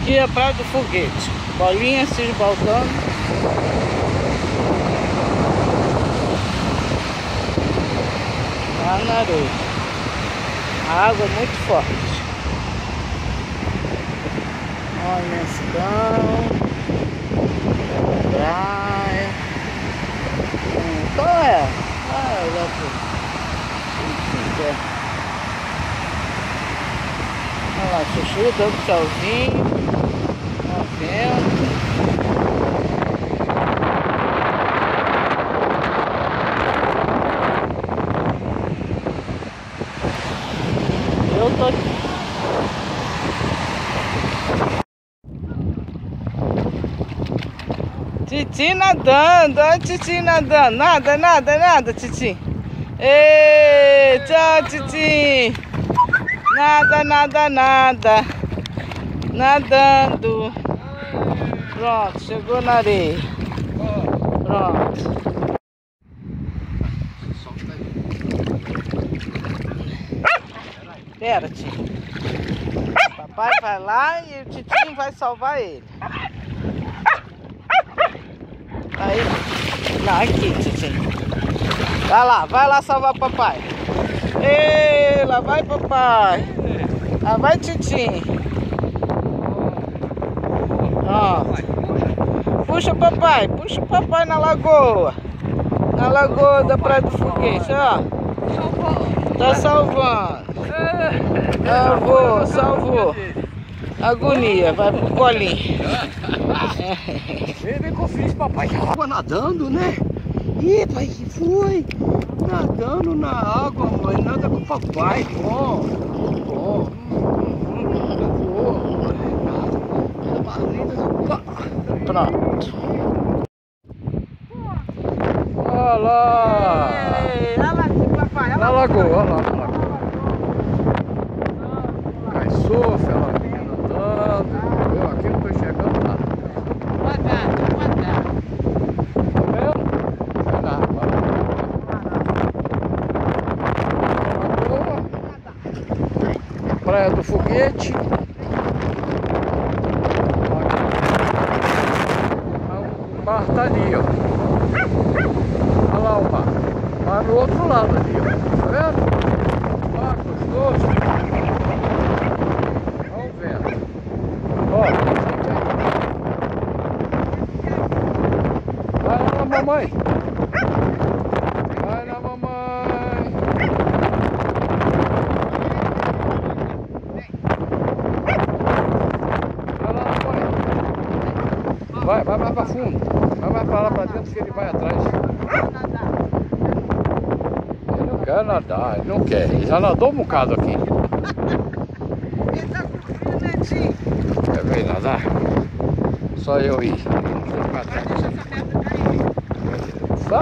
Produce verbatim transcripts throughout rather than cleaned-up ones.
Aqui é a Praia do Foguete. Bolinha se esbaltando. Lá na areia. A água é muito forte. Olha a imensidão. Praia. Hum, qual é? Ah, olha aqui. Olha lá, Chuchu dando tchauzinho. Tá vendo? Eu tô aqui. Titi nadando, olha a Titi nadando. Nada, nada, nada, Titi. Ei, tchau, Titi. Nada, nada, nada. Nadando. Pronto, chegou na areia. Pronto. Pera, Titi. Papai vai lá e o Titinho vai salvar ele. Aí, não, aqui, Titinho. Vai lá, vai lá salvar o papai. Ei, lá vai papai. Lá vai Titinho. Ó. Puxa papai, puxa o papai na lagoa. Na lagoa da Praia do Foguete, ó. Tá salvando. Salvou, salvou. Agonia, vai pro colinho. Vem, vem com o filho, papai. Água nadando, né? Ih, pai, que foi? Nadando na água, mãe. Nada com o papai. Bom, bom. Pronto. Olha lá. Ei, olha lá, papai. Olha Na lagoa, olha lá, na lagoa. Cai sofre, ela vinha nadando. Eu aqui não tô enxergando nada. Devagar, devagar. Tá vendo? Vai na água. Lagoa. Praia do Foguete. O mar tá ali, ó. Olha lá o mar. O mar no outro lado ali, ó. Tá vendo? O mar gostoso. Vamos vendo. Ó. Vai lá na mamãe. Vai na mamãe. Vai lá, mamãe. Vai, vai mais pra fundo. Vai mais pra lá pra dentro que ele vai atrás. Ele não quer nadar, ele não quer. Ele já nadou um bocado aqui. Ele tá com frio, né, Tio? Quer ver nadar? Só eu ir. Pra trás. Só?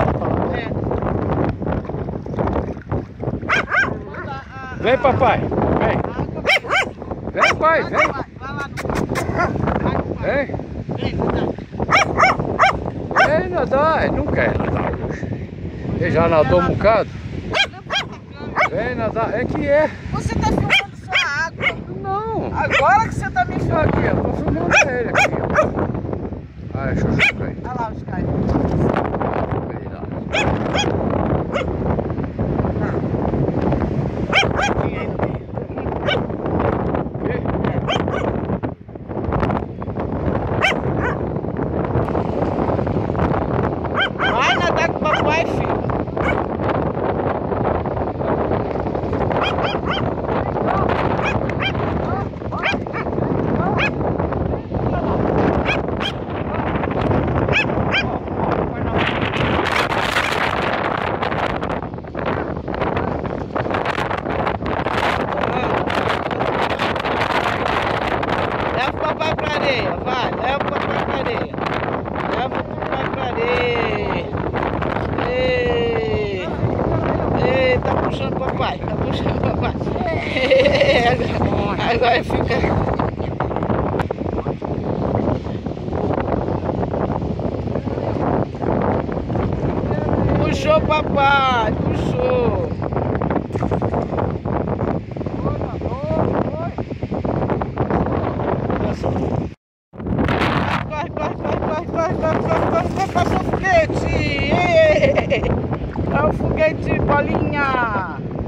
Vem, papai. Vem. Vem, pai. Vem. Vem. Vem nadar. Ele não quer nadar hoje. Ele já nadou um bocado. Vem nadar. É que é. Você tá filmando sua água. Não. Agora que você tá me filmando. Aqui, eu tô filmando ele aqui. Olha a Chuchu aí. Olha lá os caras. Vai nadar com o papai, filho. passou. Corre, corre, corre, corre, corre, corre, corre, corre, corre, passou o foguete! É o foguete, bolinha!